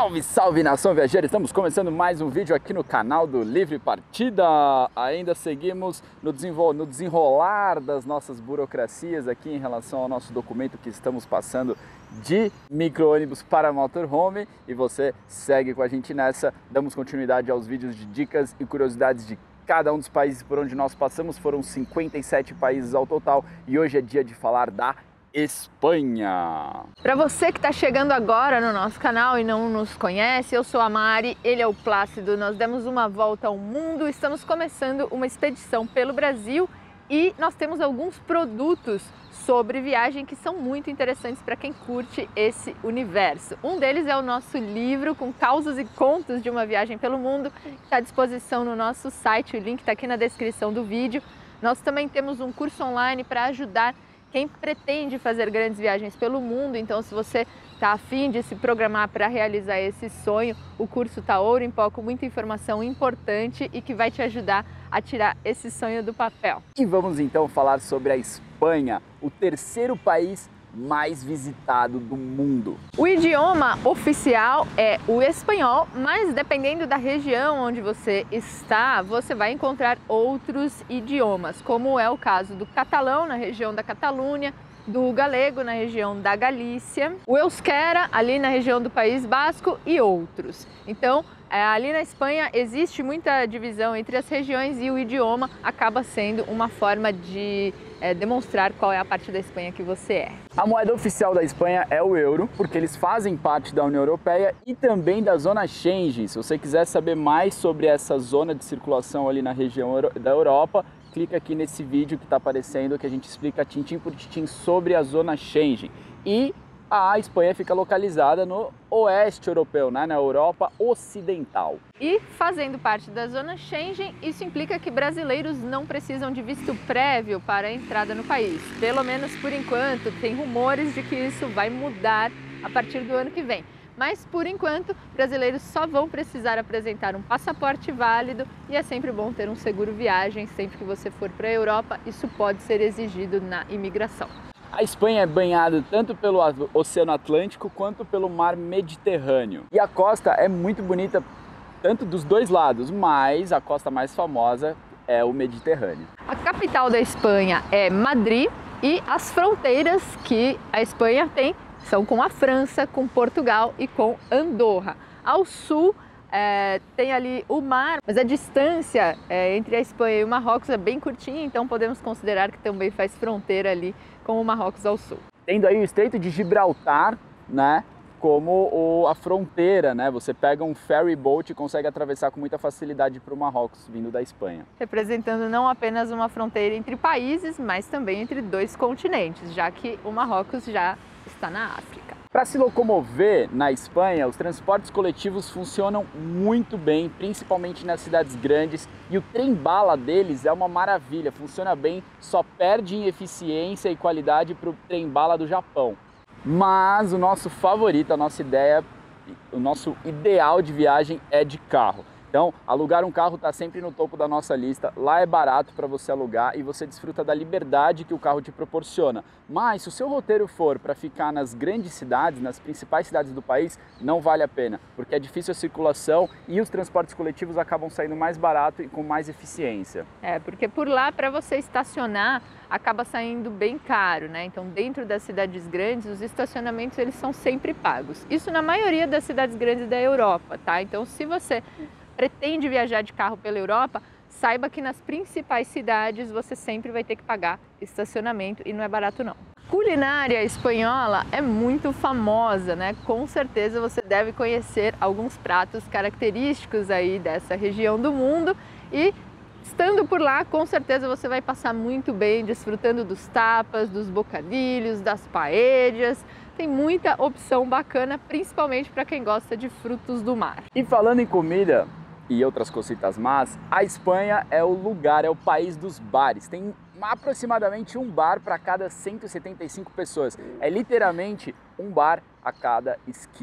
Salve, salve nação viajeira! Estamos começando mais um vídeo aqui no canal do Livre Partida. Ainda seguimos no desenrolar das nossas burocracias aqui em relação ao nosso documento que estamos passando de micro-ônibus para motorhome. E você segue com a gente nessa. Damos continuidade aos vídeos de dicas e curiosidades de cada um dos países por onde nós passamos. Foram 57 países ao total e hoje é dia de falar da Espanha. Para você que está chegando agora no nosso canal e não nos conhece, eu sou a Mari, ele é o Plácido, nós demos uma volta ao mundo, estamos começando uma expedição pelo Brasil e nós temos alguns produtos sobre viagem que são muito interessantes para quem curte esse universo. Um deles é o nosso livro com causos e contos de uma viagem pelo mundo, que está à disposição no nosso site, o link está aqui na descrição do vídeo. Nós também temos um curso online para ajudar quem pretende fazer grandes viagens pelo mundo. Então, se você está afim de se programar para realizar esse sonho, o curso está ouro em pó, com muita informação importante e que vai te ajudar a tirar esse sonho do papel. E vamos então falar sobre a Espanha, o terceiro país mais visitado do mundo. O idioma oficial é o espanhol, mas dependendo da região onde você está, você vai encontrar outros idiomas, como é o caso do catalão na região da Catalunha, do galego na região da Galícia, o euskera ali na região do País Basco e outros. Então, ali na Espanha existe muita divisão entre as regiões e o idioma acaba sendo uma forma de demonstrar qual é a parte da Espanha que você é. A moeda oficial da Espanha é o euro, porque eles fazem parte da União Europeia e também da zona Schengen. Se você quiser saber mais sobre essa zona de circulação ali na região da Europa, clica aqui nesse vídeo que está aparecendo, que a gente explica tintim por tintim sobre a zona Schengen. E a Espanha fica localizada no oeste europeu, né? Na Europa Ocidental. E fazendo parte da zona Schengen, isso implica que brasileiros não precisam de visto prévio para a entrada no país. Pelo menos por enquanto, tem rumores de que isso vai mudar a partir do ano que vem. Mas, por enquanto, brasileiros só vão precisar apresentar um passaporte válido e é sempre bom ter um seguro viagem sempre que você for para a Europa. Isso pode ser exigido na imigração. A Espanha é banhada tanto pelo Oceano Atlântico quanto pelo Mar Mediterrâneo. E a costa é muito bonita tanto dos dois lados, mas a costa mais famosa é o Mediterrâneo. A capital da Espanha é Madrid e as fronteiras que a Espanha tem são com a França, com Portugal e com Andorra. Ao sul tem ali o mar, mas a distância entre a Espanha e o Marrocos é bem curtinha, então podemos considerar que também faz fronteira ali com o Marrocos ao sul. Tendo aí o Estreito de Gibraltar, né, como a fronteira, né? Você pega um ferry boat e consegue atravessar com muita facilidade para o Marrocos, vindo da Espanha. Representando não apenas uma fronteira entre países, mas também entre dois continentes, já que o Marrocos já está na África. Para se locomover na Espanha, os transportes coletivos funcionam muito bem, principalmente nas cidades grandes, e o trem-bala deles é uma maravilha, funciona bem, só perde em eficiência e qualidade para o trem-bala do Japão. Mas o nosso favorito, a nossa ideia, o nosso ideal de viagem é de carro. Então, alugar um carro está sempre no topo da nossa lista. Lá é barato para você alugar e você desfruta da liberdade que o carro te proporciona. Mas se o seu roteiro for para ficar nas grandes cidades, nas principais cidades do país, não vale a pena, porque é difícil a circulação e os transportes coletivos acabam saindo mais barato e com mais eficiência. Porque por lá, para você estacionar, acaba saindo bem caro, né? Então, dentro das cidades grandes, os estacionamentos eles são sempre pagos. Isso na maioria das cidades grandes da Europa, tá? Então, se você pretende viajar de carro pela Europa, saiba que nas principais cidades você sempre vai ter que pagar estacionamento e não é barato não. Culinária espanhola é muito famosa, né? Com certeza você deve conhecer alguns pratos característicos aí dessa região do mundo e estando por lá, com certeza você vai passar muito bem desfrutando dos tapas, dos bocadilhos, das paellas. Tem muita opção bacana, principalmente para quem gosta de frutos do mar. E falando em comida e outras cositas más, a Espanha é o lugar, é o país dos bares. Tem aproximadamente um bar para cada 175 pessoas. É literalmente um bar a cada esquina.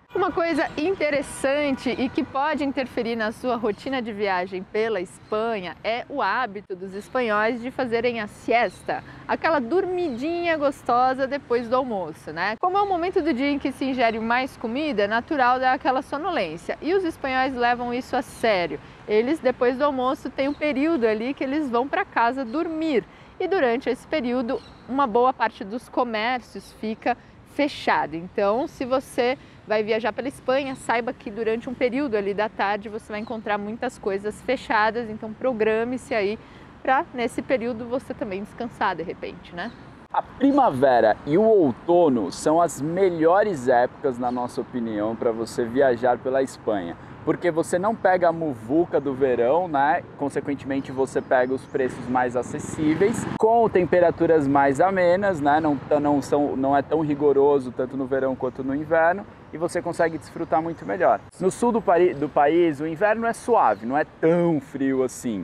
Uma coisa interessante e que pode interferir na sua rotina de viagem pela Espanha é o hábito dos espanhóis de fazerem a siesta, aquela dormidinha gostosa depois do almoço, né? Como é o momento do dia em que se ingere mais comida, é natural dar aquela sonolência. E os espanhóis levam isso a sério. Eles, depois do almoço, têm um período ali que eles vão para casa dormir. E durante esse período, uma boa parte dos comércios fica fechada. Então, se você vai viajar pela Espanha, saiba que durante um período ali da tarde você vai encontrar muitas coisas fechadas, então programe-se aí para nesse período você também descansar de repente, né? A primavera e o outono são as melhores épocas, na nossa opinião, para você viajar pela Espanha. Porque você não pega a muvuca do verão, né? Consequentemente, você pega os preços mais acessíveis, com temperaturas mais amenas, né? Não é tão rigoroso tanto no verão quanto no inverno, e você consegue desfrutar muito melhor. No sul do país, o inverno é suave, não é tão frio assim,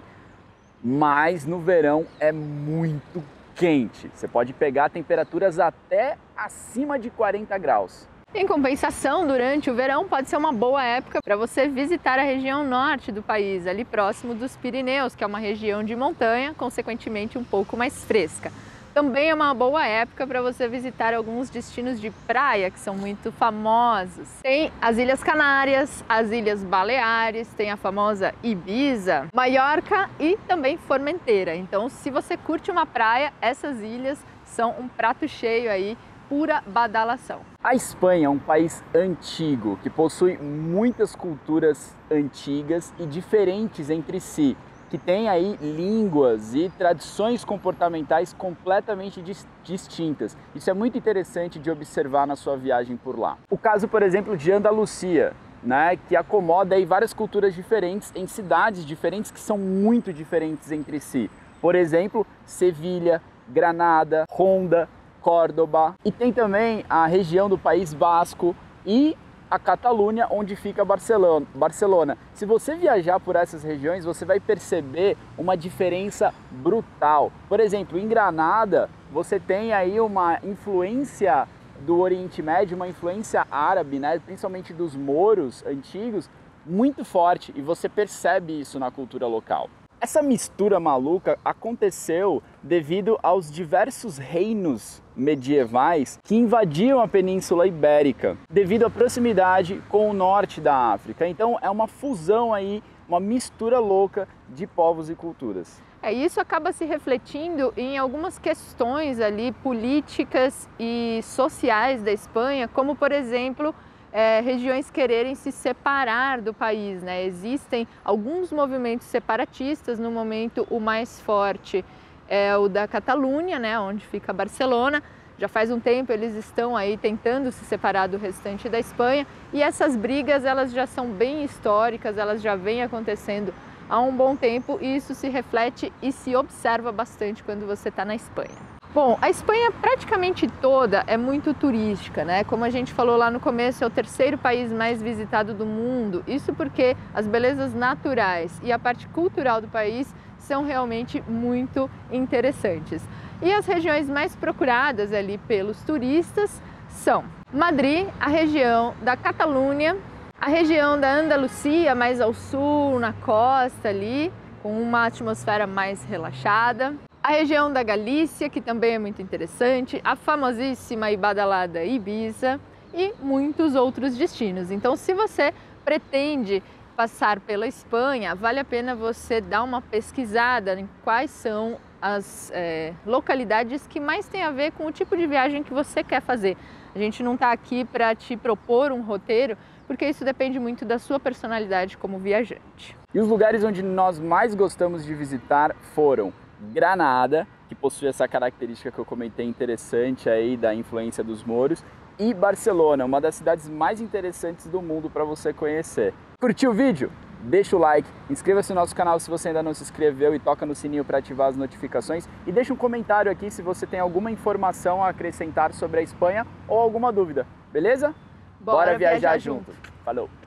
mas no verão é muito quente. Você pode pegar temperaturas até acima de 40 graus. Em compensação, durante o verão pode ser uma boa época para você visitar a região norte do país, ali próximo dos Pirineus, que é uma região de montanha, consequentemente um pouco mais fresca. Também é uma boa época para você visitar alguns destinos de praia que são muito famosos. Tem as Ilhas Canárias, as Ilhas Baleares, tem a famosa Ibiza, Maiorca e também Formentera. Então, se você curte uma praia, essas ilhas são um prato cheio aí, pura badalação. A Espanha é um país antigo, que possui muitas culturas antigas e diferentes entre si, que tem aí línguas e tradições comportamentais completamente distintas. Isso é muito interessante de observar na sua viagem por lá. O caso, por exemplo, de Andaluzia, né, que acomoda aí várias culturas diferentes em cidades diferentes que são muito diferentes entre si. Por exemplo, Sevilha, Granada, Ronda, Córdoba, e tem também a região do País Basco e a Catalunha, onde fica Barcelona. Se você viajar por essas regiões, você vai perceber uma diferença brutal. Por exemplo, em Granada, você tem aí uma influência do Oriente Médio, uma influência árabe, né, principalmente dos mouros antigos, muito forte, e você percebe isso na cultura local. Essa mistura maluca aconteceu devido aos diversos reinos medievais que invadiam a Península Ibérica, devido à proximidade com o norte da África. Então é uma fusão aí, uma mistura louca de povos e culturas. Isso acaba se refletindo em algumas questões ali políticas e sociais da Espanha, como por exemplo, regiões quererem se separar do país, né? Existem alguns movimentos separatistas. No momento o mais forte é o da Catalunha, né, onde fica Barcelona. Já faz um tempo eles estão aí tentando se separar do restante da Espanha, e essas brigas elas já são bem históricas, elas já vêm acontecendo há um bom tempo, e isso se reflete e se observa bastante quando você está na Espanha. Bom, a Espanha praticamente toda é muito turística, né? Como a gente falou lá no começo, é o terceiro país mais visitado do mundo. Isso porque as belezas naturais e a parte cultural do país são realmente muito interessantes. E as regiões mais procuradas ali pelos turistas são Madrid, a região da Catalunha, a região da Andaluzia, mais ao sul, na costa ali, com uma atmosfera mais relaxada. A região da Galícia, que também é muito interessante, a famosíssima e badalada Ibiza e muitos outros destinos. Então, se você pretende passar pela Espanha, vale a pena você dar uma pesquisada em quais são as localidades que mais têm a ver com o tipo de viagem que você quer fazer. A gente não está aqui para te propor um roteiro, porque isso depende muito da sua personalidade como viajante. E os lugares onde nós mais gostamos de visitar foram Granada, que possui essa característica que eu comentei interessante aí da influência dos mouros, e Barcelona, uma das cidades mais interessantes do mundo para você conhecer. Curtiu o vídeo? Deixa o like, inscreva-se no nosso canal se você ainda não se inscreveu e toca no sininho para ativar as notificações, e deixa um comentário aqui se você tem alguma informação a acrescentar sobre a Espanha ou alguma dúvida, beleza? Bora viajar junto! Falou!